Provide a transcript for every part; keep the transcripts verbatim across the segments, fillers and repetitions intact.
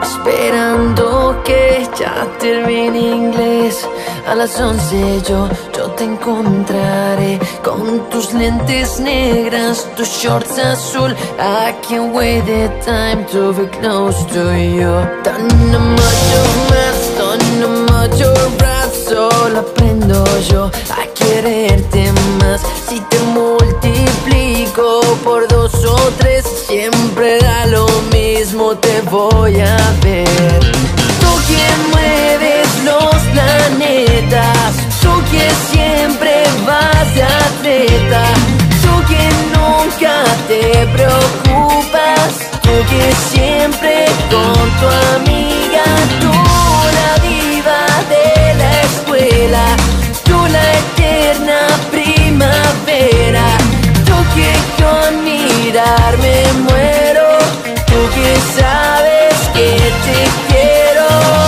esperando que ya termine inglés. A las once yo, yo te encontraré con tus lentes negras, tus shorts azul. I can't wait the time to be close to you. Tan mucho más, tan mucho más. Solo aprendo yo a quererte más. Si te multiplico por dos o tres, siempre da lo mismo, te voy a ver. Tú quien mueves los planetas, tú que siempre vas de atleta, tú que nunca te preocupas, tú que siempre con tu amiga, tú la diva de la escuela, tú la eterna primavera, tú que con mirar me muero, tú que sabes que te quiero.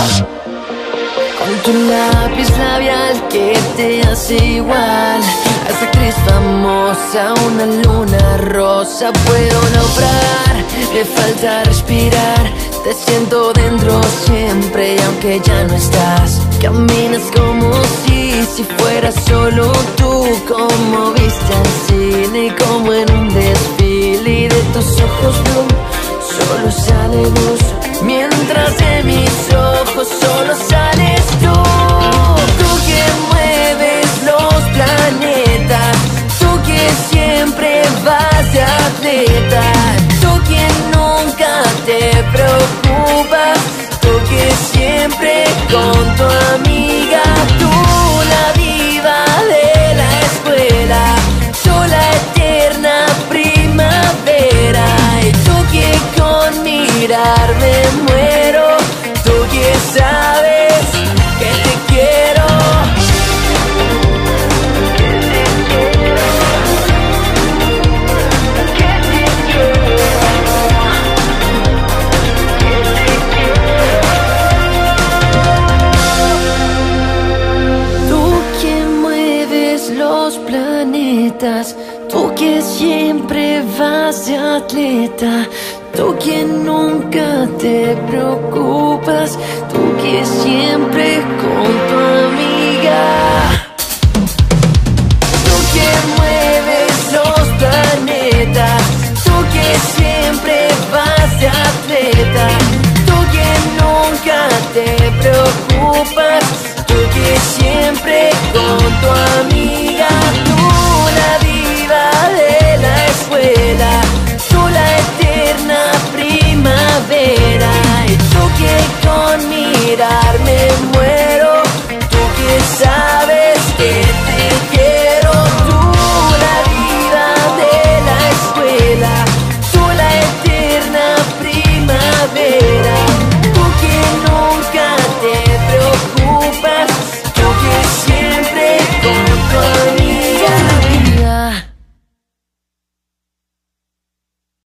Con tu lápiz labial que te hace igual a esa actriz famosa, una luna rosa. Puedo naufragar, me falta respirar, te siento dentro siempre y aunque ya no estás. Caminas como si, si fueras solo tú, como viste al cine, como en un desfile, y de tus ojos blue solo sale luz, mientras de mis ojos solo sales tú. Tú que mueves los planetas, tú que siempre vas de atleta, tú que nunca te preocupas, tú que siempre con tu amiga, tú la diva de la escuela, tú la eterna primavera, y tú que con mirar me muero, tú que sabes que te quiero. Los planetas, tú que siempre vas de atleta, tú que nunca te preocupas, tú que siempre con tu amiga, tú que mueves los planetas, tú que siempre vas de atleta, tú que nunca te preocupas, tú que siempre con tu amiga, tú la diva de la escuela, tú la eterna primavera, y tú que con mirar me muero.